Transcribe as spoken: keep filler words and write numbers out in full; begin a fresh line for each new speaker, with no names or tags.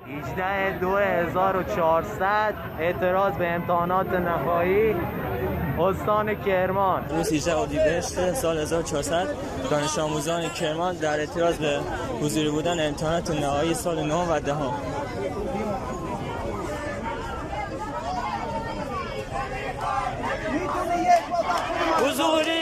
هجده دو هزار و چهارصد اعتراض به امتحانات نهایی استان کرمان.
روز هجده اردیبهشت سال هزار و چهارصد دانش آموزان کرمان در اعتراض به حضوری بودن امتحانات نهایی سال نهم و دهم. حضوری